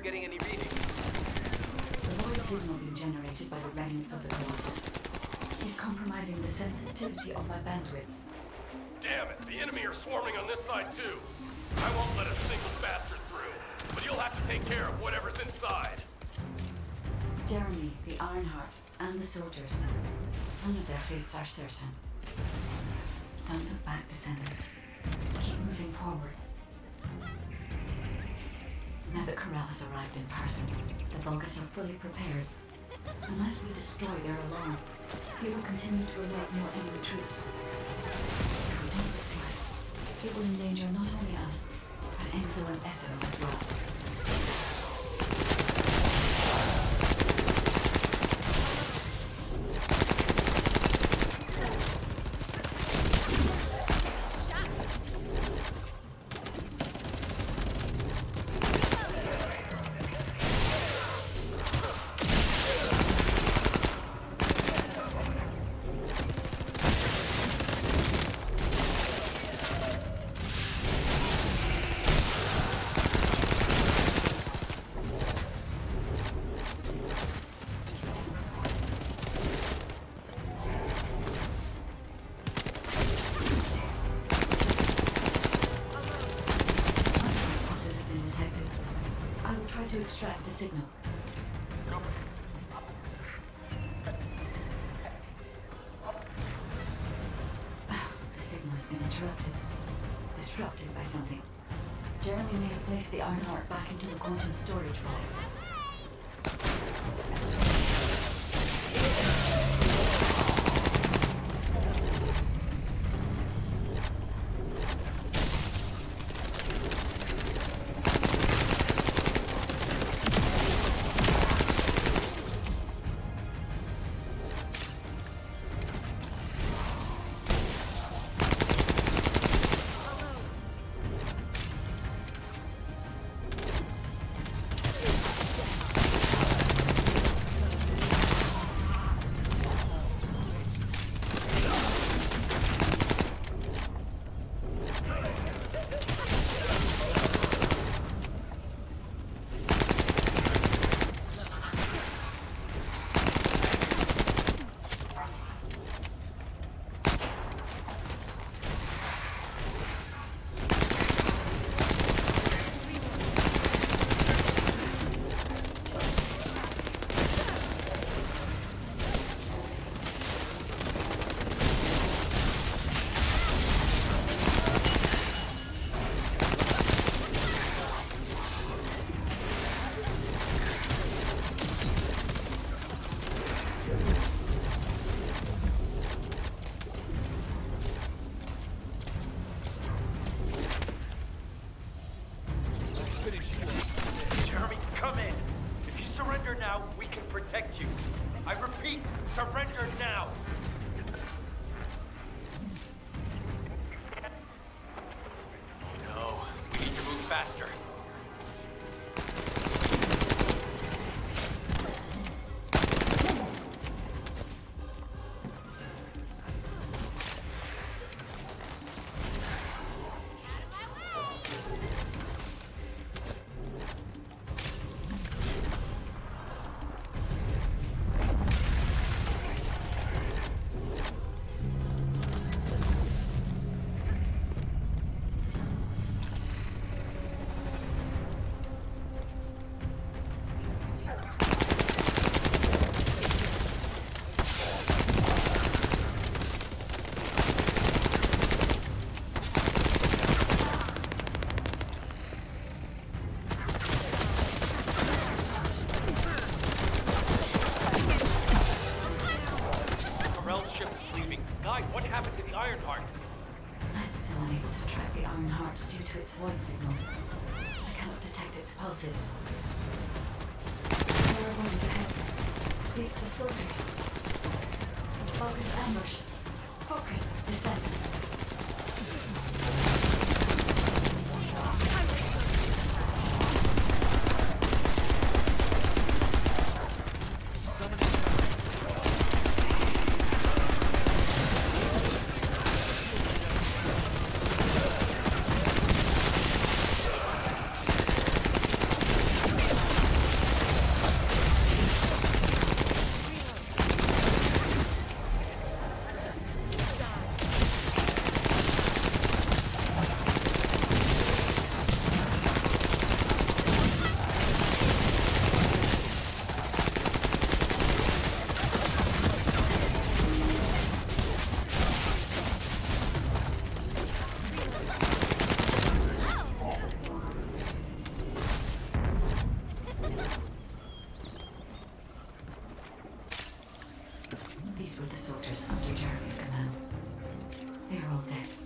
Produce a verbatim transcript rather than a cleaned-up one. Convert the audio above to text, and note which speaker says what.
Speaker 1: getting any reading?
Speaker 2: The void signal being generated by the remnants of the Colossus is compromising the sensitivity of my bandwidth.
Speaker 3: Damn it, the enemy are swarming on this side too. I won't let a single bastard through, but you'll have to take care of whatever's inside.
Speaker 2: Jeremy, the Ironheart, and the soldiers, none of their fates are certain. Don't look back, Descender. Keep moving forward. Now that Corel has arrived in person, the Vulgus are fully prepared. Unless we destroy their alarm, it will continue to alert more enemy troops. If we don't destroy it, it will endanger not only us, but Enzo and Esso as well. To extract the signal. The signal has been interrupted. Disrupted by something. Jeremy may have placed the Ironheart back into the quantum storage vault.
Speaker 1: Surrender now! No, we need to move faster.
Speaker 2: Void signal. I cannot detect its pulses. There are ones ahead. These for soldiers. Focus ambush. Focus descent. with the soldiers under Jeremy's command. They are all dead.